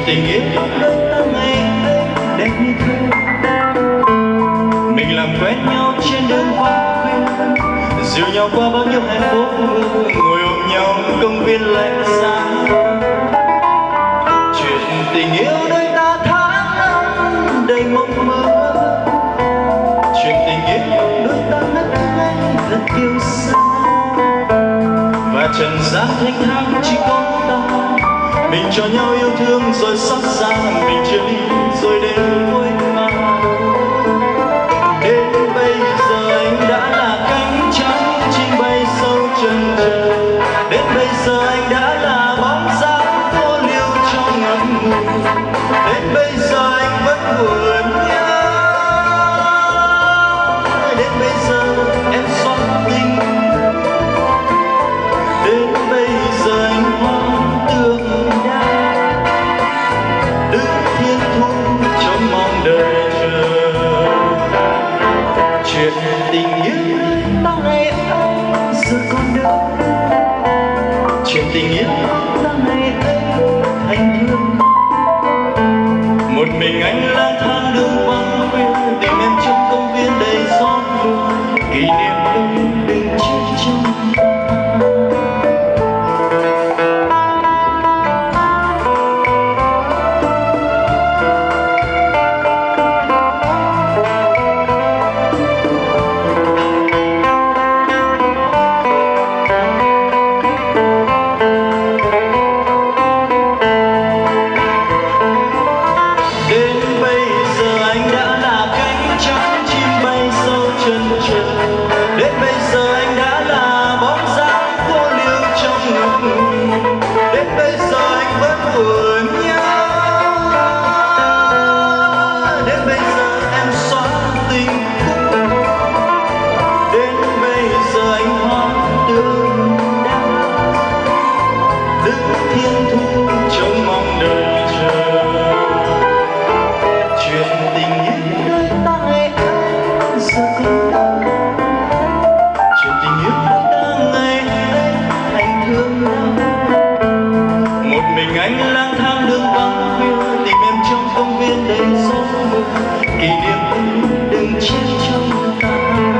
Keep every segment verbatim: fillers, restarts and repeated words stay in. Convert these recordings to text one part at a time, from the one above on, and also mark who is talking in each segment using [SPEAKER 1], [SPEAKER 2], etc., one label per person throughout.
[SPEAKER 1] tình yêu đôi ta ngày ấy đẹp như thơ. Mình làm quen nhau trên đường vắng khuya, dìu nhau qua bao nhiêu hạnh phúc, ngồi ôm nhau công viên lạnh giá. Chuyện tình yêu đôi ta tháng năm đầy mộng mơ, chuyện tình yêu đôi ta ngất ngây thật yêu xa. Và trần gian thanh thang chỉ có ta, mình cho nhau yêu thương rồi xót xa, mình chia ly rồi đến cuối ngàn. Đến bây giờ anh đã là cánh trắng chim bay sâu chân trời, đến bây giờ anh đã là bóng dáng cô liêu trong ngậm ngùi, đến bây giờ anh vẫn buồn nhớ, đến bây giờ em xót tình, đến bây giờ anh hoang tưởng đã đứng thiên thu trong mong đợi chờ. Chuyện tình yêu ta ngày ấy giờ còn đâu, chuyện tình yêu ta ngày ấy thành thương. Một mình anh lang thang đường vắng khuya, tìm em trong công viên đầy gió mưa, kỷ niệm đừng đừng chết trong thiên thu trong mong đợi chờ. Chuyện tình yêu đôi ta ngày ấy giờ còn đâu, chuyện tình yêu đôi ta ngày ấy thành thương đau. Một mình anh lang thang đường vắng khuya, tìm em trong công viên đầy gió mưa, kỷ niệm đừng chết trong ta.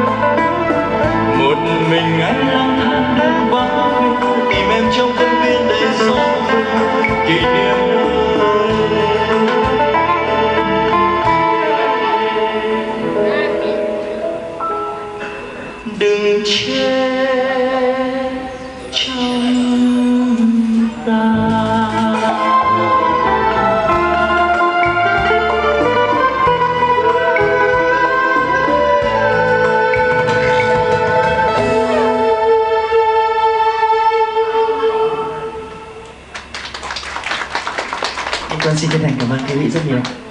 [SPEAKER 1] Một mình anh lang thang đường vắng khuya, tìm em trong công viên đầy gió mưa, kỷ niệm đừng chết trong ta.
[SPEAKER 2] Anh Tuấn xin chân thành cảm ơn quý vị rất nhiều.